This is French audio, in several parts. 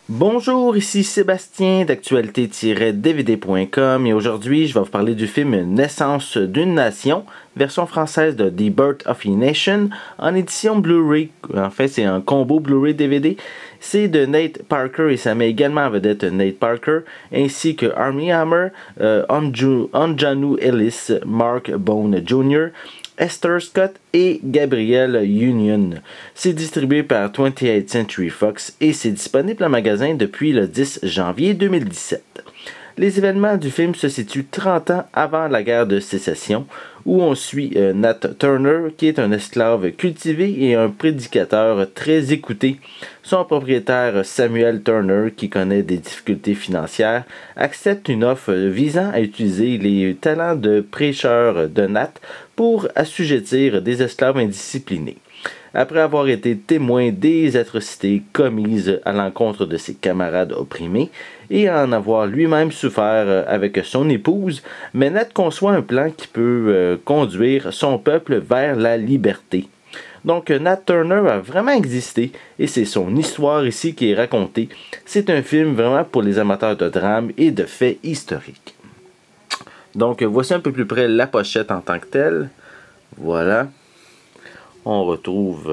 Bonjour, ici Sébastien d'actualité-dvd.com et aujourd'hui je vais vous parler du film Naissance d'une nation, version française de The Birth of a Nation, en édition Blu-ray. En fait, c'est un combo Blu-ray DVD. C'est de Nate Parker et ça met également en vedette Nate Parker, ainsi que Armie Hammer, Anjanou Ellis, Mark Bone Jr., Esther Scott et Gabrielle Union. C'est distribué par 28th Century Fox et c'est disponible en magasin depuis le 10 janvier 2017. Les événements du film se situent 30 ans avant la guerre de sécession, où on suit Nat Turner, qui est un esclave cultivé et un prédicateur très écouté. Son propriétaire Samuel Turner, qui connaît des difficultés financières, accepte une offre visant à utiliser les talents de prêcheur de Nat pour assujettir des esclaves indisciplinés. Après avoir été témoin des atrocités commises à l'encontre de ses camarades opprimés et en avoir lui-même souffert avec son épouse, Nat conçoit un plan qui peut conduire son peuple vers la liberté. Donc Nat Turner a vraiment existé et c'est son histoire ici qui est racontée. C'est un film vraiment pour les amateurs de drame et de faits historiques. Donc voici un peu plus près la pochette en tant que telle. Voilà. On retrouve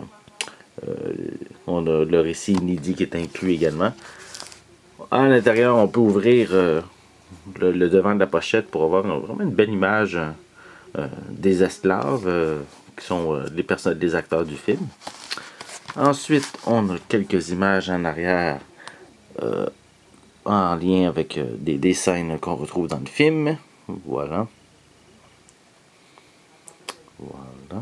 on a le récit inédit qui est inclus également. À l'intérieur, on peut ouvrir le devant de la pochette pour avoir vraiment une belle image des esclaves qui sont les acteurs du film. Ensuite, on a quelques images en arrière en lien avec des scènes qu'on retrouve dans le film. Voilà. Voilà.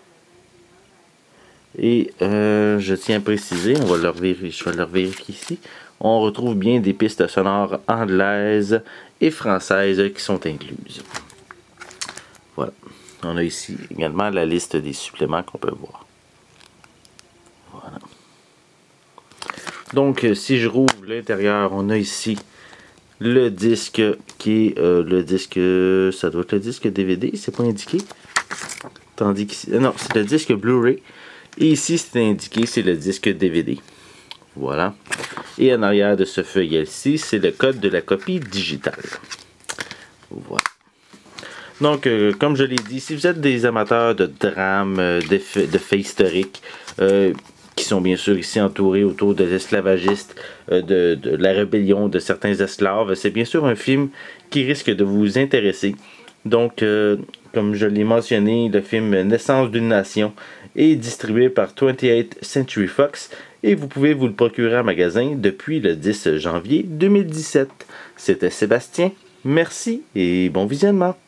Et je tiens à préciser, je vais le vérifier ici, on retrouve bien des pistes sonores anglaises et françaises qui sont incluses. Voilà. On a ici également la liste des suppléments qu'on peut voir. Voilà. Donc, si je rouvre l'intérieur, on a ici le disque qui est le disque, ça doit être le disque DVD, c'est pas indiqué. Tandis qu'ici, non, c'est le disque Blu-ray. Et ici, c'est indiqué, c'est le disque DVD. Voilà. Et en arrière de ce feuillet-ci, c'est le code de la copie digitale. Voilà. Donc, comme je l'ai dit, si vous êtes des amateurs de drame, de faits historiques, qui sont bien sûr ici entourés autour de l'esclavagistes, de la rébellion de certains esclaves, c'est bien sûr un film qui risque de vous intéresser. Donc, comme je l'ai mentionné, le film Naissance d'une nation est distribué par 28th Century Fox et vous pouvez vous le procurer en magasin depuis le 10 janvier 2017. C'était Sébastien, merci et bon visionnement.